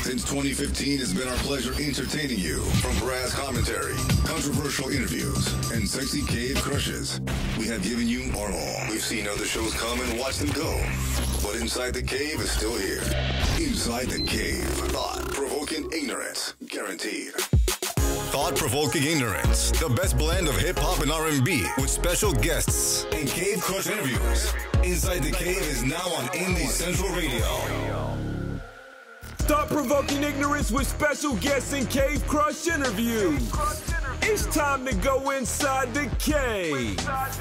Since 2015, it's been our pleasure entertaining you. From brass commentary, controversial interviews, and sexy cave crushes, we have given you our all. We've seen other shows come and watched them go. But Inside the Cave is still here. Inside the Cave. Thought-provoking ignorance. Guaranteed. Thought-provoking ignorance. The best blend of hip-hop and R&B with special guests and Cave Crush interviews. Inside the Cave is now on Indie Central Radio. Thought-provoking ignorance with special guests and Cave Crush interviews. It's time to go inside the cave.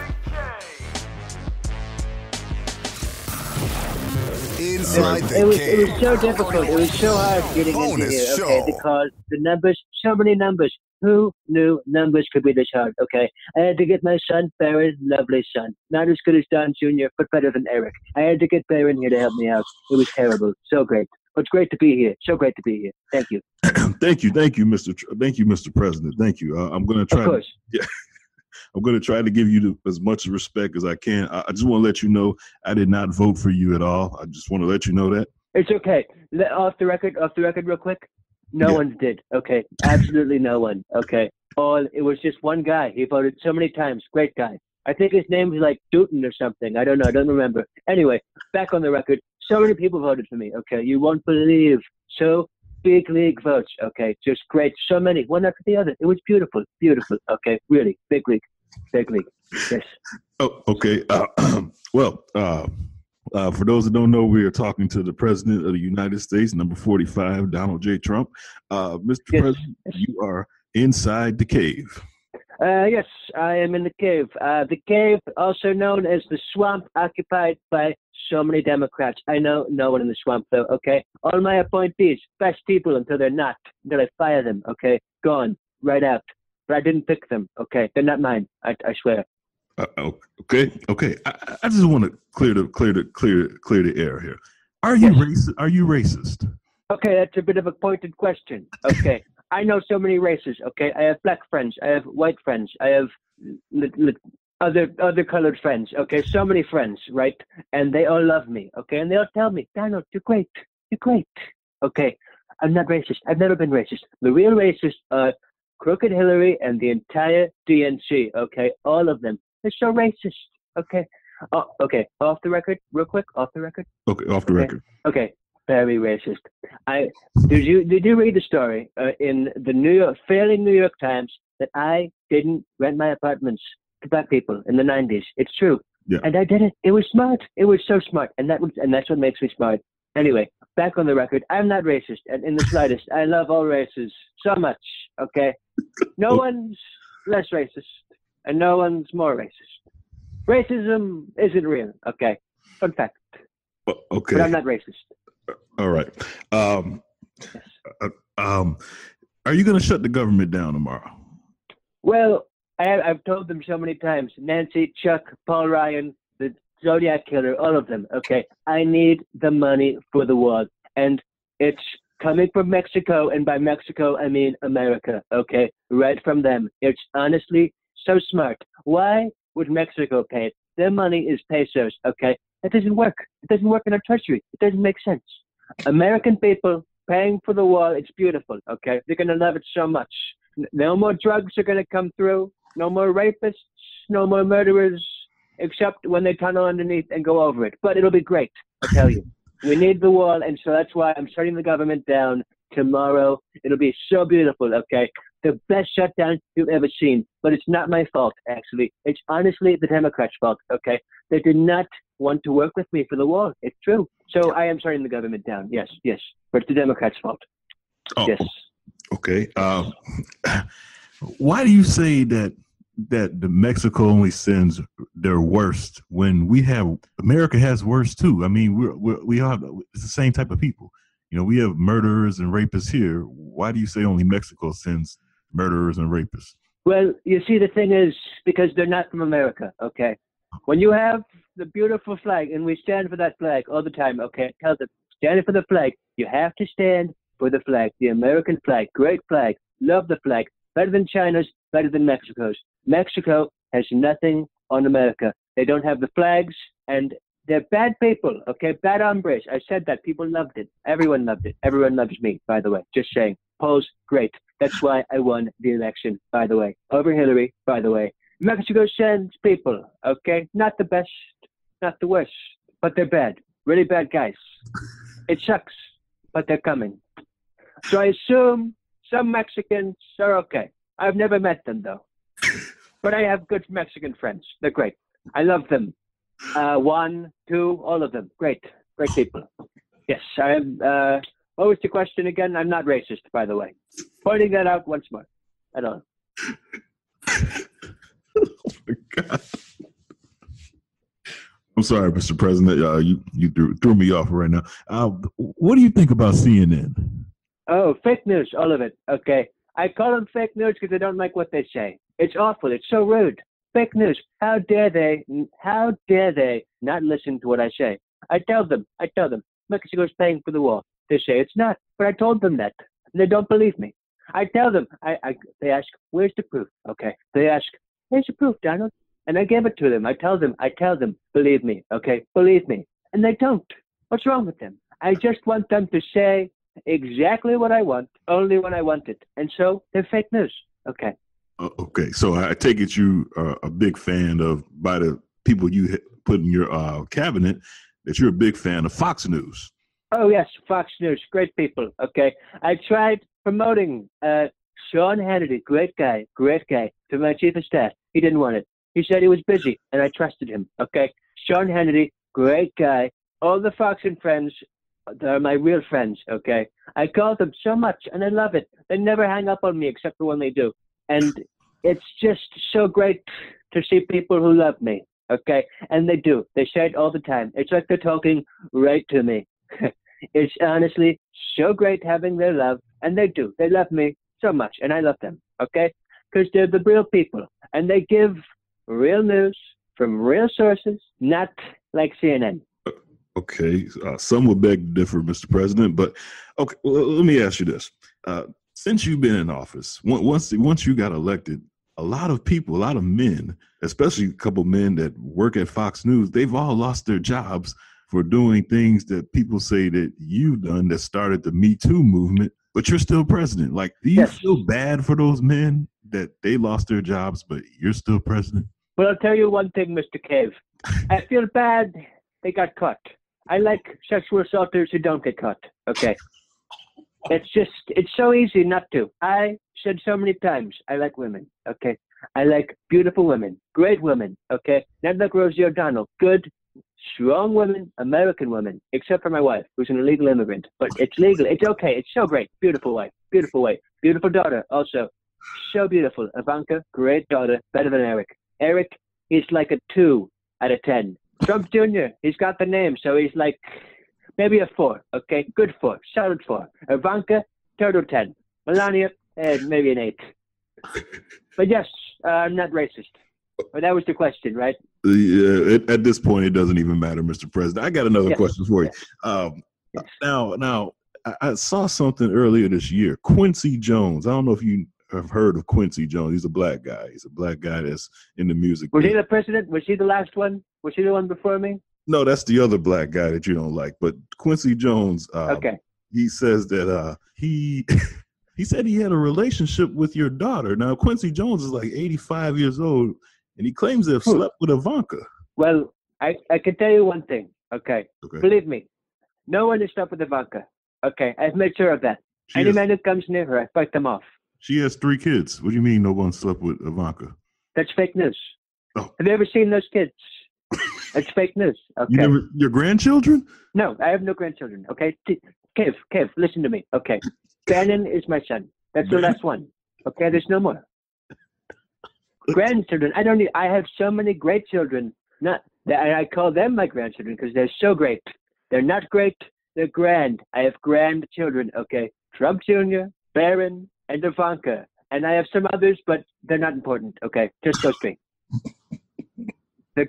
Inside the It Cave. was so difficult. It was so hard getting into Bonus here. show. Okay, because the numbers, so many numbers. Who knew numbers could be this hard? Okay, I had to get my son, Baron, lovely son. Not as good as Don Jr., but better than Eric. I had to get Baron here to help me out. It was terrible. So great. But it's great to be here. So great to be here. Thank you. Thank you, Mr. President. Thank you. I'm going to try. Of course. I'm going to try to give you as much respect as I can. I just want to let you know I did not vote for you at all. I just want to let you know that. It's okay. Off the record real quick. No one did. Okay. Absolutely no one. Okay. It was just one guy. He voted so many times. Great guy. I think his name was like Dutton or something. I don't know. I don't remember. Anyway, back on the record. So many people voted for me. Okay. You won't believe. So big league votes. Okay. Just great. So many. One after the other. It was beautiful. Beautiful. Okay. Really. Big league. Big league. Yes. Oh, okay. For those that don't know, we are talking to the President of the United States, number 45, Donald J. Trump. Mr. President, you are inside the cave. Yes, I am in the cave. The cave, also known as the swamp, occupied by so many Democrats. I know no one in the swamp, though, okay? All my appointees, best people until they're not, until I fire them, okay? Gone, right out. But I didn't pick them, okay? They're not mine, I swear. Okay. I just want to clear the air here. Are you racist? Are you racist? Okay, that's a bit of a pointed question. Okay, I know so many races. Okay, I have black friends, I have white friends, I have other colored friends. Okay, so many friends, right? And they all love me. Okay, and they all tell me, Donald, you're great. You're great. Okay, I'm not racist. I've never been racist. The real racists are Crooked Hillary and the entire DNC. Okay, all of them. They're so racist. Okay. Oh, okay. Off the record, real quick. Off the record. Okay, off the record. Okay. Very racist. Did you read the story in the failing New York Times that I didn't rent my apartments to black people in the 90s? It's true. Yeah. And I did it. It was smart. It was so smart, and that's what makes me smart. Anyway, back on the record. I'm not racist, and in the slightest. I love all races so much. Okay. No one's less racist. And no one's more racist. Racism isn't real. Okay. Fun fact. Okay. But I'm not racist. All right. Yes. Are you going to shut the government down tomorrow? Well, I've told them so many times. Nancy, Chuck, Paul Ryan, the Zodiac Killer, all of them. Okay. I need the money for the wall. And it's coming from Mexico. And by Mexico, I mean America. Okay. Right from them. It's honestly so smart. Why would Mexico pay it? Their money is pesos, okay? That doesn't work. It doesn't work in our treasury. It doesn't make sense. American people paying for the wall, it's beautiful, okay? They're going to love it so much. No more drugs are going to come through. No more rapists. No more murderers, except when they tunnel underneath and go over it. But it'll be great, I tell you. We need the wall, and so that's why I'm shutting the government down tomorrow. It'll be so beautiful, okay? The best shutdown you've ever seen. But it's not my fault, actually. It's honestly the Democrats' fault, okay? They did not want to work with me for the wall. It's true. So I am shutting the government down. Yes. But it's the Democrats' fault. Oh, yes. Okay. Why do you say that the Mexico only sends their worst when America has worst too? I mean, we have it's the same type of people. You know, we have murderers and rapists here. Why do you say only Mexico sends murderers and rapists? Well, you see, the thing is, because they're not from America, okay? When you have the beautiful flag, and we stand for that flag all the time, okay? Tell them, stand for the flag. You have to stand for the flag, the American flag. Great flag. Love the flag. Better than China's, better than Mexico's. Mexico has nothing on America. They don't have the flags, and They're bad people, okay? Bad hombres. I said that. People loved it. Everyone loved it. Everyone loves me, by the way. Just saying. Polls, great. That's why I won the election, by the way. Over Hillary, by the way. Mexico sends people, okay? Not the best, not the worst, but they're bad. Really bad guys. It sucks, but they're coming. So I assume some Mexicans are okay. I've never met them, though. But I have good Mexican friends. They're great. I love them. 1, 2, all of them. Great. Great people. Yes, I am. What was the question again? I'm not racist, by the way. Pointing that out once more. I don't know. Oh my God. I'm sorry, Mr. President. You threw me off right now. What do you think about CNN? Oh, fake news, all of it. Okay. I call them fake news because I don't like what they say. It's awful. It's so rude. Fake news. How dare they not listen to what I say? I tell them, Mexico's paying for the war. They say it's not, but I told them that. And they don't believe me. I tell them, they ask, where's the proof? Okay. They ask, where's the proof, Donald? And I give it to them. I tell them, believe me, okay? Believe me. And they don't. What's wrong with them? I just want them to say exactly what I want, only when I want it. And so they're fake news. Okay. Okay. So I take it you are a big fan of, by the people you put in your cabinet, that you're a big fan of Fox News. Oh, yes. Fox News. Great people. Okay. I tried promoting Sean Hannity, great guy, to my chief of staff. He didn't want it. He said he was busy, and I trusted him. Okay. Sean Hannity, great guy. All the Fox and friends, they're my real friends. Okay. I call them so much, and I love it. They never hang up on me except for when they do. And it's just so great to see people who love me. Okay. And they do. They say it all the time. It's like they're talking right to me. It's honestly so great having their love. And they do. They love me so much. And I love them. Okay. Because they're the real people. And they give real news from real sources, not like CNN. Okay. Some would beg to differ, Mr. President. But okay, well, let me ask you this. Since you've been in office, once you got elected, a lot of people, a lot of men, especially a couple men that work at Fox News, they've all lost their jobs for doing things that people say that you've done that started the Me Too movement, but you're still president. Like, do you feel bad for those men that they lost their jobs, but you're still president? Well, I'll tell you one thing, Mr. Cave. I feel bad they got caught. I like sexual assaulters who don't get caught. Okay. It's so easy not to. I said so many times, I like women. Okay. I like beautiful women, great women. Okay. Not like Rosie O'Donnell. Good, strong women, American women, except for my wife, who's an illegal immigrant. But it's legal. It's okay. It's so great. Beautiful wife. Beautiful wife. Beautiful daughter also. So beautiful. Ivanka, great daughter. Better than Eric. Eric, he's like a 2 out of 10. Trump Jr., he's got the name, so he's like maybe a 4. Okay. Good 4. Solid 4. Ivanka, turtle 10. Melania, maybe an 8. But yes, I'm not racist. But that was the question, right? Yeah, at this point, it doesn't even matter, Mr. President. I got another question for you. Yes. Now, I saw something earlier this year. Quincy Jones. I don't know if you have heard of Quincy Jones. He's a black guy. He's a black guy that's in the music. Was he the president? Was he the last one? Was he the one before me? No, that's the other black guy that you don't like. But Quincy Jones, okay. He says that he said he had a relationship with your daughter. Now, Quincy Jones is like 85 years old, and he claims to have slept with Ivanka. Well, I can tell you one thing, okay? Believe me, no one has slept with Ivanka, okay? I've made sure of that. Any man who comes near her, I fight them off. She has 3 kids. What do you mean no one slept with Ivanka? That's fake news. Oh. Have you ever seen those kids? It's fake news, okay? Your grandchildren? No, I have no grandchildren, okay? Kev, listen to me, okay? Bannon is my son. That's the last one, okay? There's no more. Grandchildren, I have so many great children. I call them my grandchildren because they're so great. They're not great, they're grand. I have grandchildren, okay? Trump Jr., Barron, and Ivanka. And I have some others, but they're not important, okay? Just those 3. They're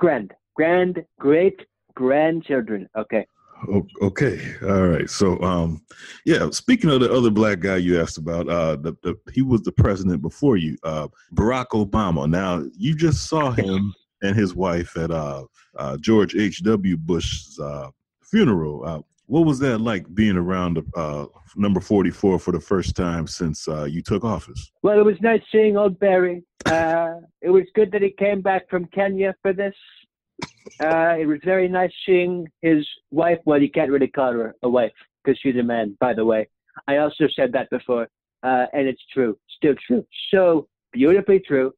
great grandchildren, okay? Okay, all right. So, speaking of the other black guy you asked about, he was the president before you, Barack Obama. Now, you just saw him and his wife at George H.W. Bush's funeral. What was that like being around number 44 for the first time since you took office? Well, it was nice seeing old Barry. It was good that he came back from Kenya for this. It was very nice seeing his wife. Well, you can't really call her a wife because she's a man, by the way. I also said that before, and it's true. Still true. So beautifully true.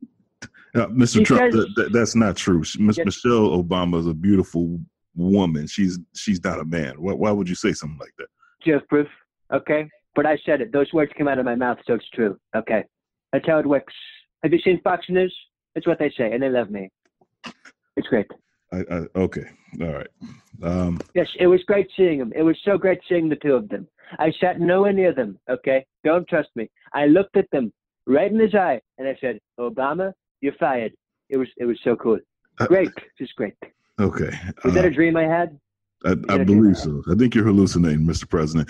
Mr. Trump, that's not true. Michelle Obama is a beautiful woman. She's not a man. Why would you say something like that? Do you have proof? Okay. But I said it. Those words came out of my mouth, so it's true. Okay. That's how it works. Have you seen Fox News? That's what they say, and they love me. It's great. Okay. All right. Yes, it was great seeing them. It was so great seeing the two of them. I sat nowhere near them, okay? Don't trust me. I looked at them right in his eye, and I said, Obama, you're fired. It was so cool. Great. Just great. Okay. Was that a dream I had? I believe so. I think you're hallucinating, Mr. President.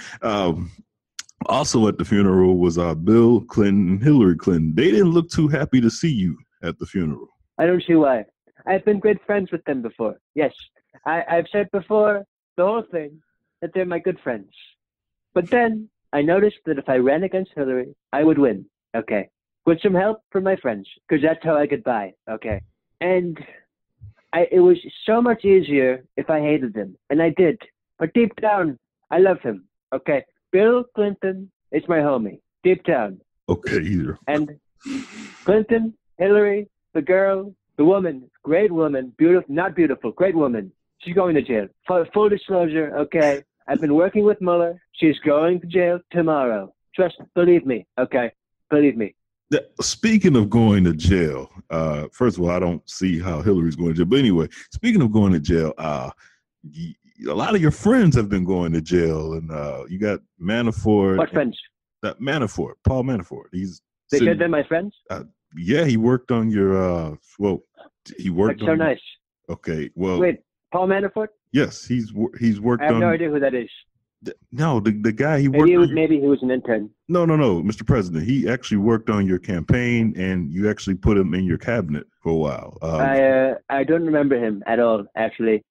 Also at the funeral was Bill Clinton and Hillary Clinton. They didn't look too happy to see you at the funeral. I don't see why. I've been good friends with them before. Yes. I've said before, the whole thing, that they're my good friends. But then I noticed that if I ran against Hillary, I would win. Okay. With some help from my friends, because that's how I get by. Okay. And it was so much easier if I hated him. And I did. But deep down, I love him. Okay. Bill Clinton is my homie. Deep down. Okay, either. And Clinton, Hillary, the girl, the woman, great woman, beautiful, not beautiful, great woman. She's going to jail. Full disclosure, okay? I've been working with Mueller. She's going to jail tomorrow. Believe me, okay? Believe me. Speaking of going to jail, first of all, I don't see how Hillary's going to jail. But anyway, speaking of going to jail, a lot of your friends have been going to jail, and you got Manafort. What friends? Manafort, Paul Manafort. They said they're my friends? Yeah, he worked on your. He worked. That's so nice. Okay, well. Wait, Paul Manafort? Yes, he's worked on. I have no idea who that is. No, the guy he worked. Maybe he was an intern. No, Mr. President. He actually worked on your campaign, and you actually put him in your cabinet for a while. I don't remember him at all, actually.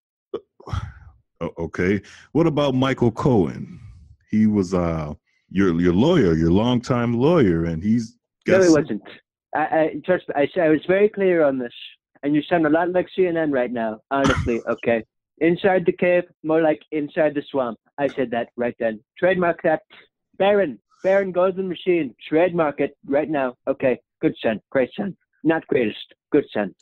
Okay. What about Michael Cohen? He was your lawyer, your longtime lawyer, and he's. No, he wasn't. Trust me. I was very clear on this, and you sound a lot like CNN right now. Honestly, okay. Inside the cave, more like inside the swamp. I said that right then. Trademark that. Baron Golden Machine. Trademark it right now. Okay. Good son. Great son. Not greatest. Good son.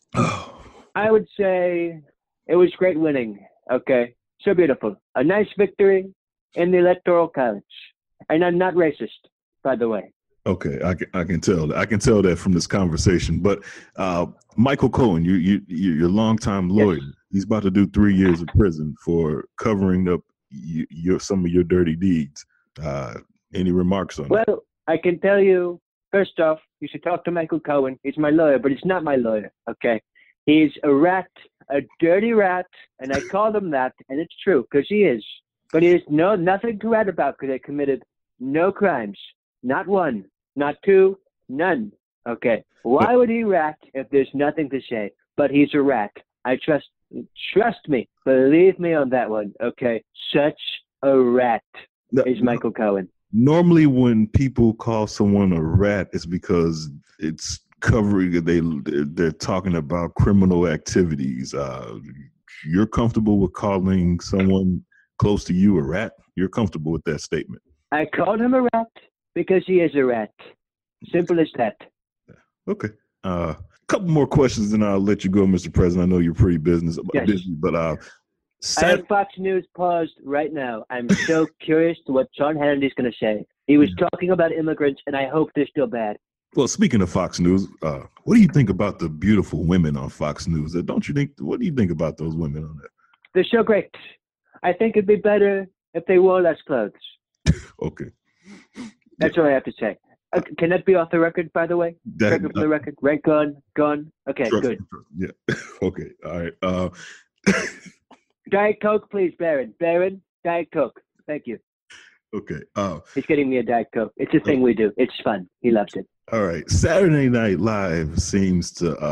I would say it was great winning. Okay. So beautiful. A nice victory in the Electoral College. And I'm not racist, by the way. Okay, I can tell that. I can tell that from this conversation. But Michael Cohen, you're a longtime lawyer. Yes. He's about to do 3 years of prison for covering up some of your dirty deeds. Any remarks on that? Well, I can tell you, first off, you should talk to Michael Cohen. He's my lawyer, but he's not my lawyer, okay? He's a rat, a dirty rat, and I called him that, and it's true, because he is. But he has nothing to rat about because I committed no crimes. Not one, not two, none. Okay. Why would he rat if there's nothing to say? But he's a rat. I trust me. Believe me on that one. Okay. Such a rat is Michael Cohen. Normally when people call someone a rat, it's because it's covering, they're talking about criminal activities. You're comfortable with calling someone close to you a rat? You're comfortable with that statement? I called him a rat because he is a rat. Simple as that. Okay. Couple more questions, and I'll let you go, Mr. President. I know you're pretty busy, but I have Fox News paused right now. I'm so curious to what Sean Hannity's going to say. He was talking about immigrants, and I hope they're still bad. Well, speaking of Fox News, what do you think about the beautiful women on Fox News? What do you think about those women on there? They're so great. I think it'd be better if they wore less clothes. Okay. That's all I have to say. Can that be off the record, by the way? Record for the record. Right, gone. Okay, good. Yeah. Okay. All right. Diet Coke, please, Baron. Baron, Diet Coke. Thank you. Okay. He's getting me a Diet Coke. It's a thing we do. It's fun. He loves it. All right. Saturday Night Live seems to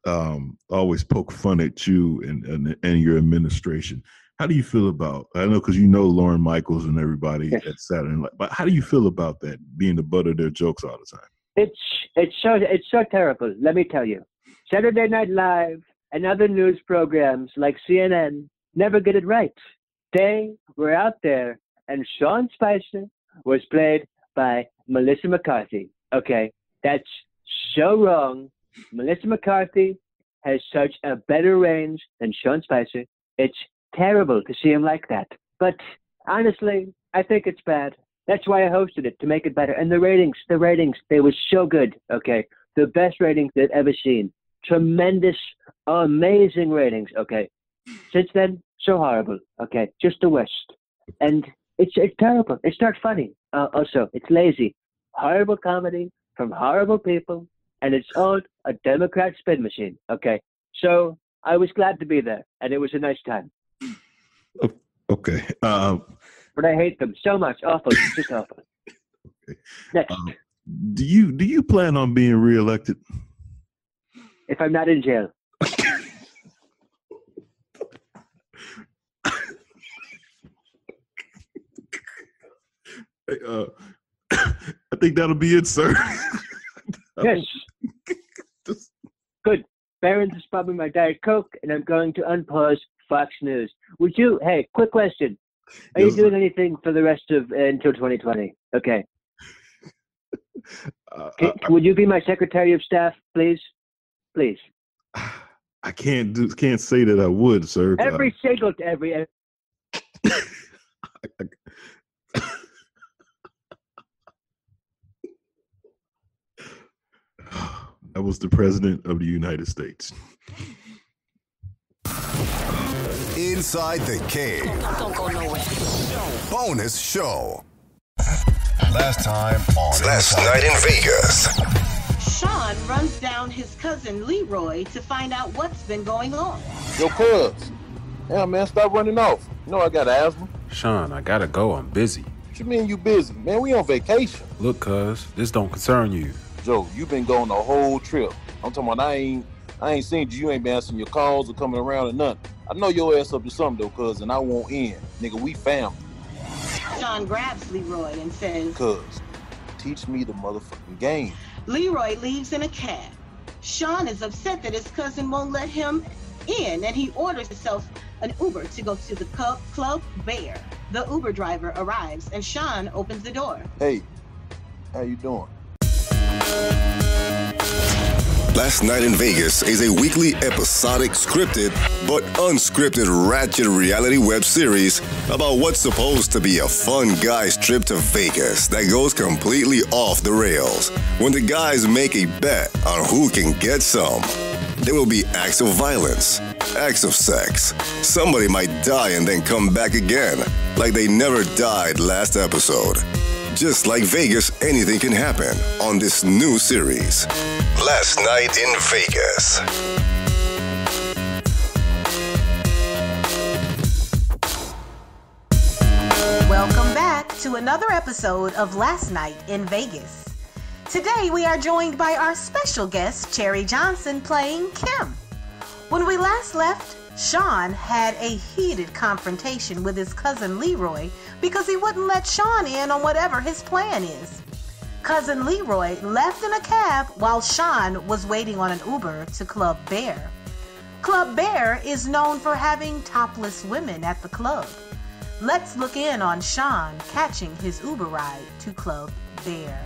always poke fun at you and your administration. How do you feel about? I know because you know Lauren Michaels and everybody at Saturday Night. But how do you feel about that being the butt of their jokes all the time? It's so terrible. Let me tell you, Saturday Night Live and other news programs like CNN never get it right. They were out there, and Sean Spicer was played by Melissa McCarthy. Okay, that's so wrong. Melissa McCarthy has such a better range than Sean Spicer. It's terrible to see him like that. But honestly, I think it's bad. That's why I hosted it, to make it better. And the ratings, they were so good. Okay, the best ratings they've ever seen. Tremendous, amazing ratings. Okay, since then, so horrible. Okay, just the worst. And it's terrible. It's not funny. Also, it's lazy. Horrible comedy from horrible people, and it's all a Democrat spin machine. Okay, so I was glad to be there, and it was a nice time. Okay. But I hate them so much. Awful. Just awful. Okay. Next. Do you plan on being reelected? If I'm not in jail. I think that'll be it, sir. Yes. Good. Barron's is probably my Diet Coke, and I'm going to unpause Fox News. Would you, hey, quick question. Are you doing anything for the rest of, until 2020? Okay. Would you be my Secretary of Staff, please? Please. I can't say that I would, sir. Every I was the President of the United States. Inside the Cave. Don't go nowhere. Bonus show. Last time on Last Night in Vegas. Sean runs down his cousin Leroy to find out what's been going on. Yo, cuz. Damn, man, stop running off. You know I got asthma. Sean, I gotta go. I'm busy. What you mean you busy? Man, we on vacation. Look, cuz, this don't concern you. Joe, you been going the whole trip. I'm talking about I ain't seen you. You ain't been answering your calls or coming around or nothing. I know your ass up to something, though, cuz, and I won't end. Nigga, we family. Sean grabs Leroy and says, Cuz, teach me the motherfucking game. Leroy leaves in a cab. Sean is upset that his cousin won't let him in, and he orders himself an Uber to go to the Club Bear. The Uber driver arrives, and Sean opens the door. Hey, how you doing? Last Night in Vegas is a weekly episodic scripted but unscripted ratchet reality web series about what's supposed to be a fun guy's trip to Vegas that goes completely off the rails when the guys make a bet on who can get some. There will be acts of violence, acts of sex. Somebody might die and then come back again, like they never died last episode. Just like Vegas, anything can happen on this new series. Last Night in Vegas. Welcome back to another episode of Last Night in Vegas. Today we are joined by our special guest, Cherie Johnson, playing Kim. When we last left, Sean had a heated confrontation with his cousin Leroy because he wouldn't let Sean in on whatever his plan is. Cousin Leroy left in a cab while Sean was waiting on an Uber to Club Bear. Club Bear is known for having topless women at the club. Let's look in on Sean catching his Uber ride to Club Bear.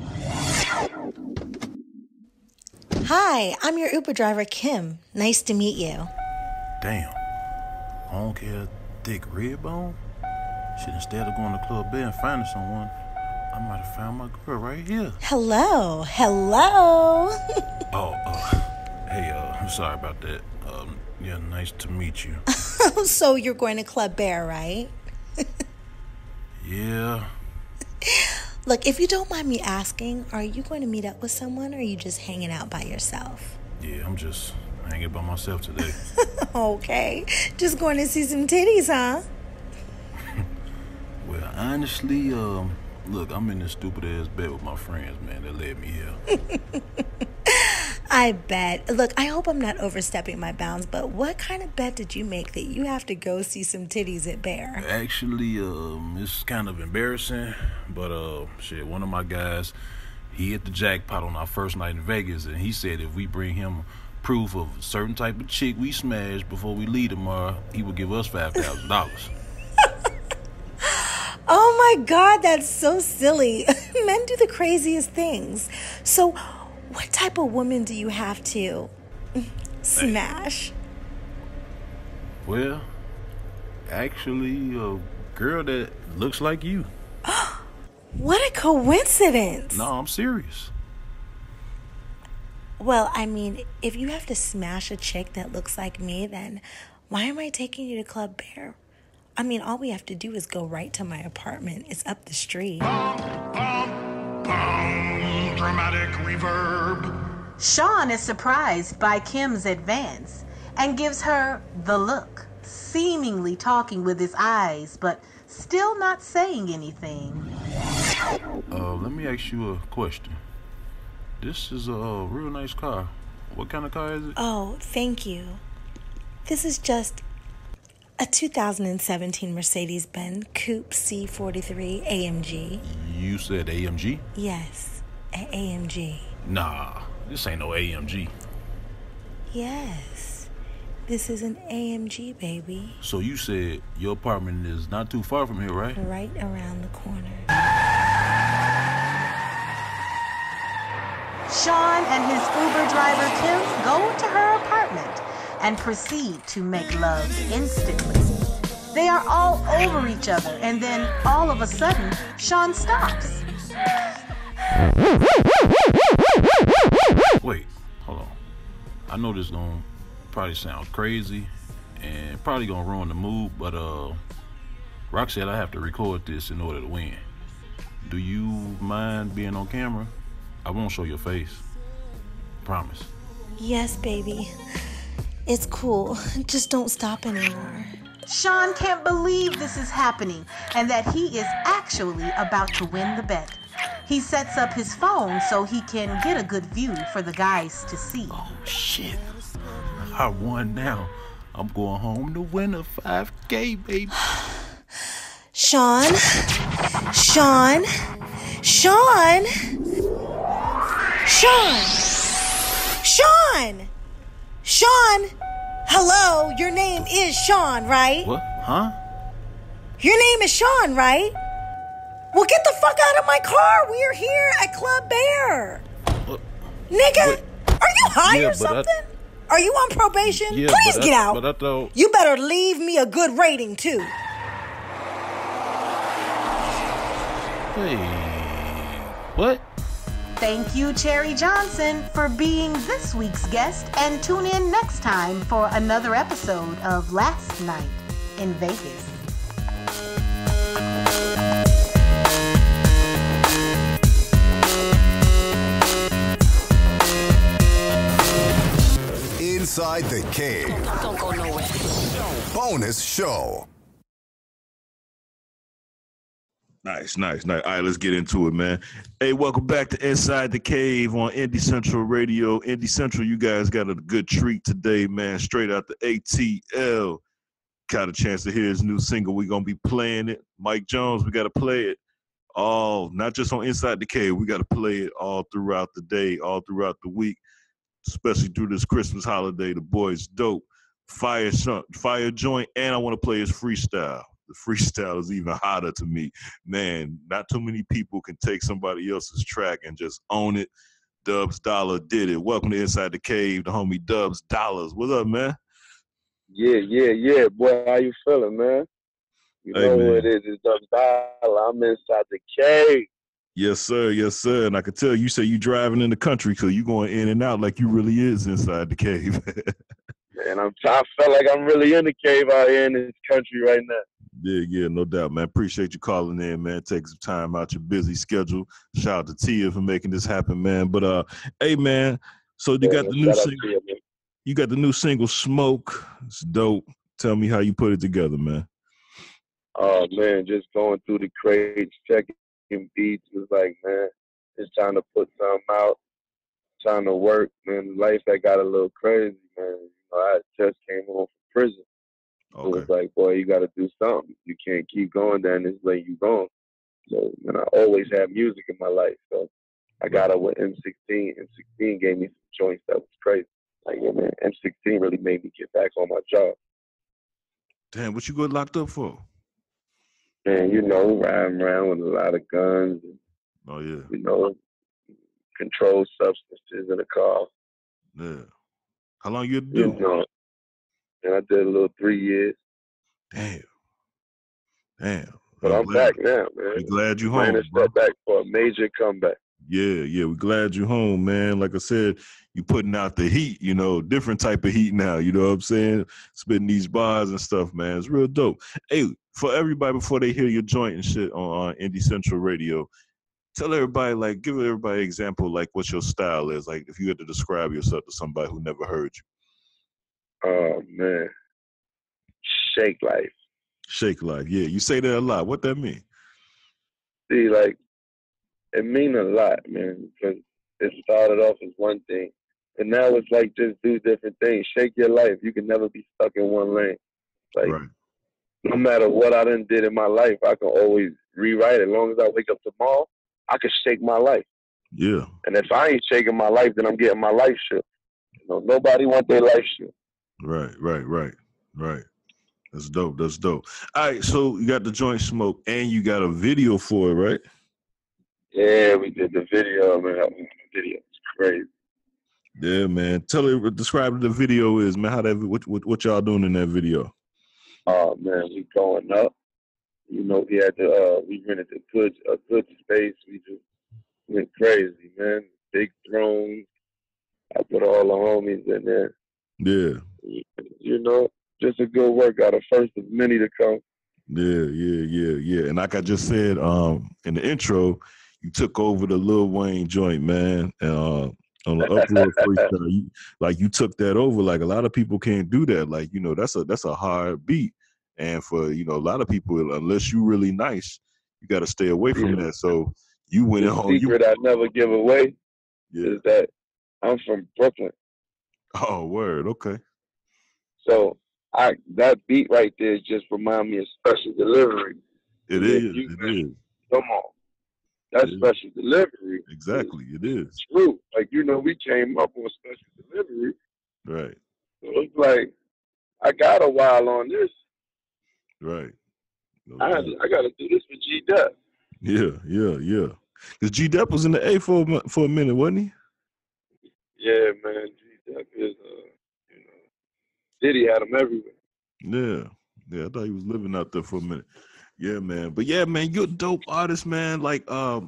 Hi, I'm your Uber driver, Kim. Nice to meet you. Damn. Long hair, thick rib bone? Shit, instead of going to Club Bear and finding someone, I might have found my girl right here. Hello. Hey, I'm sorry about that. Yeah, nice to meet you. So you're going to Club Bear, right? Yeah. Look, if you don't mind me asking, are you going to meet up with someone or are you just hanging out by yourself? Yeah, I'm just hanging by myself today. Okay. Just going to see some titties, huh? Well, honestly, look, I'm in this stupid ass bed with my friends, man, that led me here. I bet. Look, I hope I'm not overstepping my bounds, but what kind of bet did you make that you have to go see some titties at Bear? Actually, it's kind of embarrassing, but one of my guys, he hit the jackpot on our first night in Vegas, and he said if we bring him proof of a certain type of chick we smashed before we leave tomorrow, he would give us $5,000. Oh my God, that's so silly. Men do the craziest things. So, what type of woman do you have to smash? Well, actually, a girl that looks like you. What a coincidence. No, I'm serious. Well, I mean, if you have to smash a chick that looks like me, then why am I taking you to Club Bear? I mean, all we have to do is go right to my apartment. It's up the street. Dramatic reverb. Sean is surprised by Kim's advance and gives her the look, seemingly talking with his eyes, but still not saying anything. Let me ask you a question. This is a real nice car. What kind of car is it? Oh, thank you. This is just a 2017 Mercedes-Benz Coupe C43 AMG. You said AMG? Yes, an AMG. Nah, this ain't no AMG. Yes, this is an AMG, baby. So you said your apartment is not too far from here, right? Right around the corner. Sean and his Uber driver Kim go to her apartment and proceed to make love instantly. They are all over each other, and then all of a sudden, Sean stops. Wait, hold on. I know this gonna probably sound crazy and probably gonna ruin the mood, but Rock said I have to record this in order to win. Do you mind being on camera? I won't show your face. Promise. Yes, baby. It's cool. Just don't stop anymore. Sean can't believe this is happening and that he is actually about to win the bet. He sets up his phone so he can get a good view for the guys to see. Oh, shit. I won now. I'm going home to win a 5K, baby. Sean? Sean? Sean? Sean! Sean! Sean! Hello, your name is Sean, right? What? Huh? Your name is Sean, right? Well, get the fuck out of my car. We are here at Club Bear. Nigga, are you high or something? Are you on probation? Yeah, Please get out. But I thought... You better leave me a good rating, too. Hey, what? Thank you, Cherie Johnson, for being this week's guest, and tune in next time for another episode of Last Night in Vegas. Inside the Cave. Don't go nowhere. Bonus show. Nice. All right, let's get into it, man. Hey, welcome back to Inside the Cave on Indie Central Radio. Indie Central, you guys got a good treat today, man. Straight out the ATL. Got a chance to hear his new single. We're going to be playing it. Mike Jones, we got to play it all, not just on Inside the Cave. We got to play it all throughout the day, all throughout the week, especially through this Christmas holiday. The boy's dope. Fire joint, and I want to play his freestyle. The freestyle is even hotter to me. Man, not too many people can take somebody else's track and just own it. Dubs Dollar did it. Welcome to Inside the Cave, the homie Dubs Dollars. What's up, man? Yeah. Boy, how you feeling, man? You know man. who it is. It's Dubs Dollar. I'm inside the cave. Yes, sir. And I could tell you say you driving in the country, so you going in and out like you really is inside the cave. And I feel like I'm really in the cave out here in this country right now. Yeah, no doubt, man. Appreciate you calling in, man. Take some time out your busy schedule. Shout out to Tia for making this happen, man. But hey, man. So you got the new single. You got the new single, Smoke. It's dope. Tell me how you put it together, man. Oh man, just going through the crates, checking beats. Was like, man, it's time to put something out. time to work, man. Life that got a little crazy, man. You know, I just came home from prison. Okay. So it was like, boy, you got to do something. You can't keep going down this way you going. So, man, I always had music in my life. So I got up with M16. M16 gave me some joints that was crazy. Like, yeah, man, M16 really made me get back on my job. Damn, what you got locked up for? Man, you know, riding around with a lot of guns. And, oh, yeah. You know, controlled substances in the car. Yeah. How long you had to do? You know, and I did a little 3 years. Damn. But I'm back now, man. We're glad you home. Man, step back for a major comeback. Yeah, we're glad you home, man. Like I said, you putting out the heat, you know, different type of heat now, you know what I'm saying? Spitting these bars and stuff, man. It's real dope. Hey, for everybody, before they hear your joint and shit on Indie Central Radio, tell everybody, like, give everybody an example, like, what your style is. Like, if you had to describe yourself to somebody who never heard you. Oh, man. Shake life. Shake life, yeah. You say that a lot. What that mean? See, like, it mean a lot, man, because it started off as one thing. And now it's like just do different things. Shake your life. You can never be stuck in one lane. Like, right. No matter what I done did in my life, I can always rewrite it. As long as I wake up tomorrow, I can shake my life. Yeah. And if I ain't shaking my life, then I'm getting my life shook. You know, nobody want their life shook. Right. That's dope. All right, so you got the joint smoke and you got a video for it, right? Yeah, we did the video, man. The video is crazy. Yeah, man. Describe what the video is, man. How that what y'all doing in that video? Oh man, we going up. You know, we had we rented a good space. We just went crazy, man. Big thrones. I put all the homies in there. Yeah. You know, just a good workout. A first of many to come. Yeah. And like I just said, in the intro, you took over the Lil Wayne joint, man. On the Uproar freestyle, you took that over. Like a lot of people can't do that. Like, you know, that's a hard beat. And for, you know, a lot of people, unless you really nice, you got to stay away from that. So you went on. The secret I never give away is that I'm from Brooklyn. Oh, word. Okay. So that beat right there just remind me of Special Delivery. It is. Come on. That's Special Delivery. Exactly. It is. True. Like, you know, we came up on Special Delivery. Right. So it's like, I got a while on this. Right. I got to do this for G-Dep. Yeah. Because G-Dep was in the A for a minute, wasn't he? Yeah, man. G-Dep is, you know, Diddy had him everywhere. Yeah. I thought he was living out there for a minute. Yeah, man. But yeah, man, you're a dope artist, man. Like,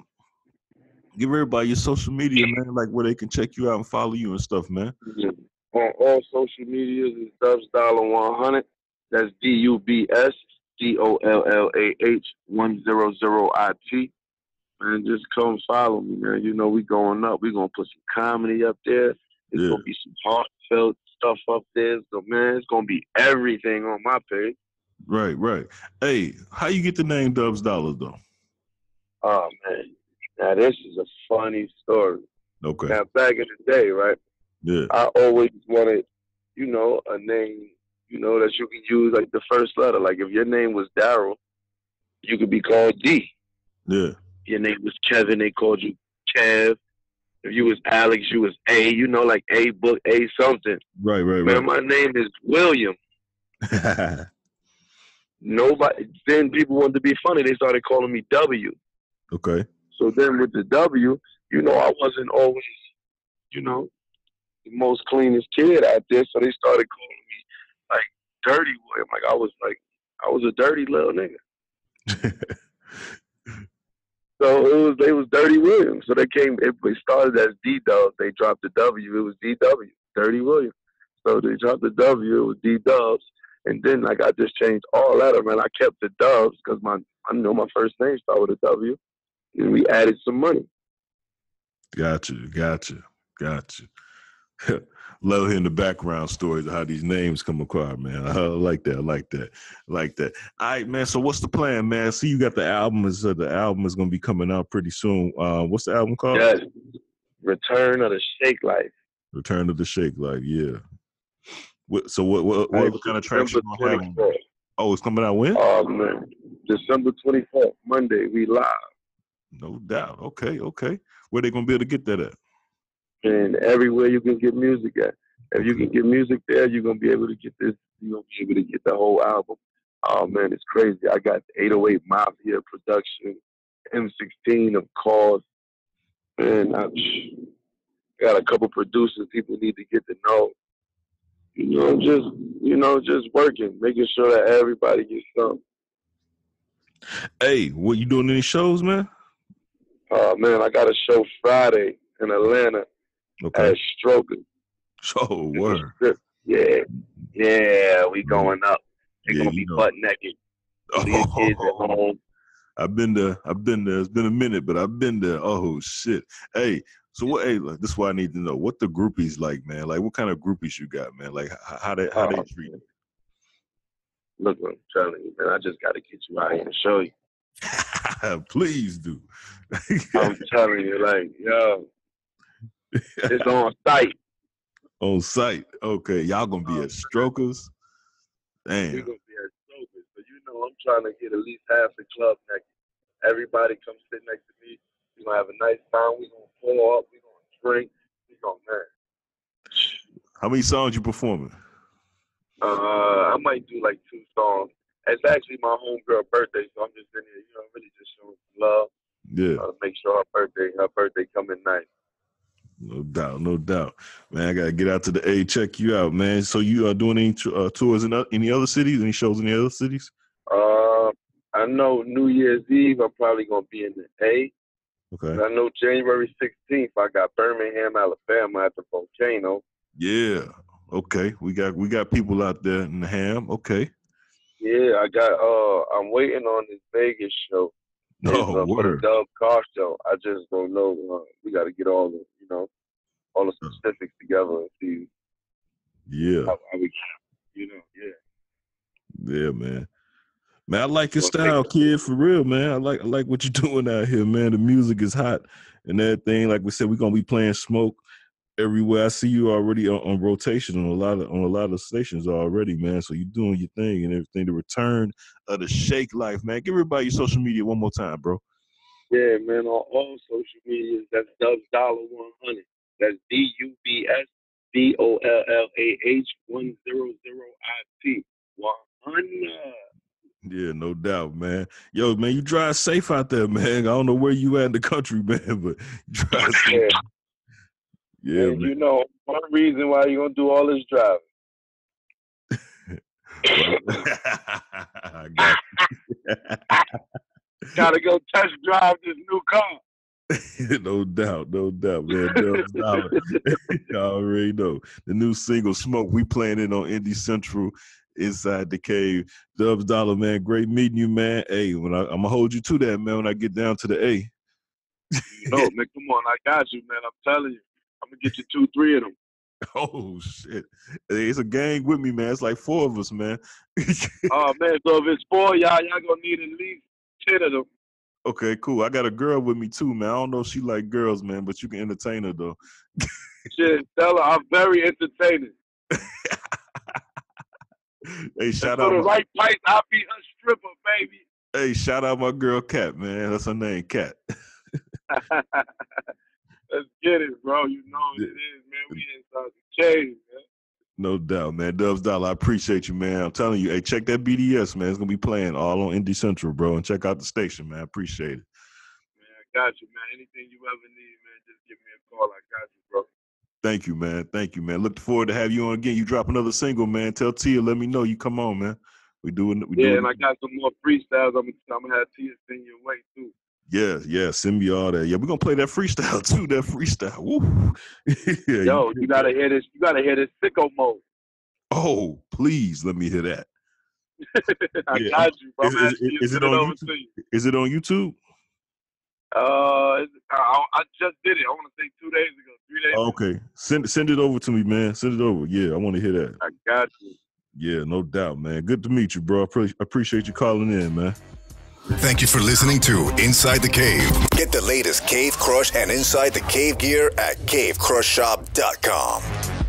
give everybody your social media, man, like where they can check you out and follow you and stuff, man. Yeah. On all social medias is Dubs$100. That's DUBS DOLLAH 100IT. Man, just come follow me, man. You know we going up. We gonna put some comedy up there. It's gonna be some heartfelt stuff up there. So man, it's gonna be everything on my page. Right. Hey, how you get the name Dubs Dollars though? Oh man, now this is a funny story. Okay. Now back in the day, right? Yeah. I always wanted, you know, a name, you know, that you can use like the first letter. Like if your name was Daryl, you could be called D. Yeah. Your name was Kevin, they called you Kev. If you was Alex, you was A. You know, like A book, A something. Right. Man, my name is William. Then people wanted to be funny. They started calling me W. Okay. So then with the W, you know, I wasn't always, you know, the most cleanest kid out there. So they started calling me like Dirty William. Like I was a dirty little nigga. So they was Dirty William. So they started as D-Dubs. They dropped the W. It was D-W, Dirty William. So they dropped the W. It was D-Dubs. And then like I just changed all that, man. I kept the Dubs because I know my first name started with a W. And we added some money. Gotcha. Love hearing the background stories of how these names come across, man. I like that. All right, man. So what's the plan, man? See, you got the album. The album is gonna be coming out pretty soon. What's the album called? Yes. Return of the Shake Life. Return of the Shake Life, yeah. So what kind of tracks you gonna have? Oh, it's coming out when? Oh man, December 24th, Monday. We live. No doubt. Okay. Where they gonna be able to get that at? And everywhere you can get music at. If you can get music there, you're gonna be able to get this. You're gonna be able to get the whole album. Oh man, it's crazy. I got 808 Mafia production, M16 of course, and I got a couple producers people need to get to know. Just working, making sure that everybody gets something. Hey, what you doing any shows, man? Man, I got a show Friday in Atlanta at Stroker. Oh, word. Yeah, we going up. They're gonna be butt naked. These kids at home. I've been there. It's been a minute, but I've been there. Oh shit. Hey, so what? Hey, this is what I need to know. What the groupies like, man? Like, what kind of groupies you got, man? Like, how they treat you? Look what I'm telling you, man. I just got to get you out here and show you. Please do. I'm telling you, like, yo, it's on site. On site. Okay, y'all gonna be at Strokers. Damn. We're gonna be at Strokers, so I'm trying to get at least half the club next. Everybody come sit next to me. We're gonna have a nice time. We're gonna pull up. We're gonna drink. We're gonna man. How many songs you performing? I might do like 2 songs. It's actually my homegirl birthday, so I'm just in here, really just showing love. Yeah. Make sure her birthday coming nice. No doubt. Man, I gotta get out to the A, check you out, man. So you are doing any tours in any other cities? Any shows in any other cities? I know New Year's Eve I'm probably gonna be in the A. Okay. And I know January 16th I got Birmingham, Alabama at the Volcano. Yeah. Okay. We got people out there in the Ham. Okay. Yeah, I got I'm waiting on this Vegas show. No, for the Dub Car Show. I just don't know. We got to get all the specifics together and see. Yeah. How we, Yeah, man. Man, I like your style, kid, for real, man. I like what you're doing out here, man. The music is hot and everything. Like we said, we're gonna be playing Smoke everywhere. I see you already on rotation on a lot of stations already, man. So you're doing your thing and everything. The return of the Shake Life, man. Give everybody your social media one more time, bro. Yeah, man. On all social medias, that's Dubs Dollar 100. That's DUBSDOLLAH 100IT 100. Yeah, no doubt, man. Yo, man, you drive safe out there, man. I don't know where you at in the country, man, but you drive safe. Yeah, man. One reason why you're going to do all this driving. I got you. Gotta go test drive this new car. No doubt, man. Dubs Dollar. You already know. The new single, Smoke, we playing it on Indie Central inside the cave. Dubs Dollar, man. Great meeting you, man. Hey, I'm going to hold you to that, man, when I get down to the A. No, man, come on. I got you, man. I'm telling you. I'm going to get you 2-3 of them. Oh, shit. Hey, it's a gang with me, man. It's like 4 of us, man. Oh, man. So if it's 4 y'all going to need at least 10 of them. Okay, cool. I got a girl with me, too, man. I don't know if she like girls, man, but you can entertain her, though. Shit, tell her I'm very entertaining. Hey, shout out. For the right price, I'll be a stripper, baby. Hey, shout out my girl, Kat, man. That's her name, Kat. Let's get it, bro. You know what it is, man. We inside the cave, man. No doubt, man. Dubs Dollar, I appreciate you, man. I'm telling you, hey, check that BDS, man. It's going to be playing all on Indie Central, bro. And check out the station, man. I appreciate it. Man, I got you, man. Anything you ever need, man, just give me a call. I got you, bro. Thank you, man. Looking forward to have you on again. You drop another single, man. Tell Tia, let me know you come on, man. We doing. And I got some more freestyles. I'm gonna have Tia sing your way too. Yeah. Send me all that. Yeah, we're gonna play that freestyle too. That freestyle. Woo. Yeah, yo, you gotta hear this. You gotta hear this sicko mode. Oh, please let me hear that. I got you, bro. Is it on YouTube? Is it on YouTube? I just did it. I want to say 2 days ago, 3 days ago. Okay. Send it over to me, man. Send it over. Yeah, I want to hear that. I got you. Yeah, no doubt, man. Good to meet you, bro. I appreciate you calling in, man. Thank you for listening to Inside the Cave. Get the latest Cave Crush and Inside the Cave gear at cavecrushshop.com.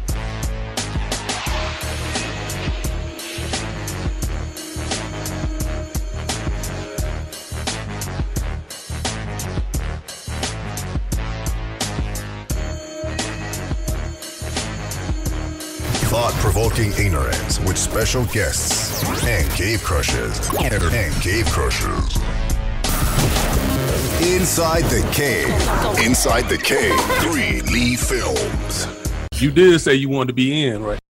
Thought-provoking ignorance with special guests and cave crushers. Inside the Cave. Inside the Cave. 3 Lee Films. You did say you wanted to be in, right?